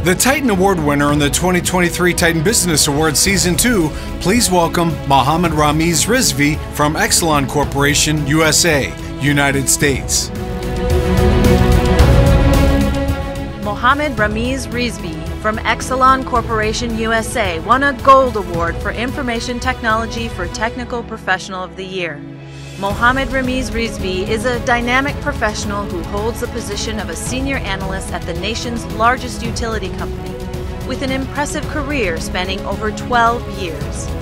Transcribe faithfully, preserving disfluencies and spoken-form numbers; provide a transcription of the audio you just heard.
The Titan Award winner in the twenty twenty-three Titan Business Awards Season two, please welcome Mohammed Rameez Rizvi from Exelon Corporation U S A, United States. Mohammed Rameez Rizvi from Exelon Corporation U S A won a Gold Award for Information Technology for Technical Professional of the Year. Mohammed Rameez Rizvi is a dynamic professional who holds the position of a senior analyst at the nation's largest utility company, with an impressive career spanning over twelve years.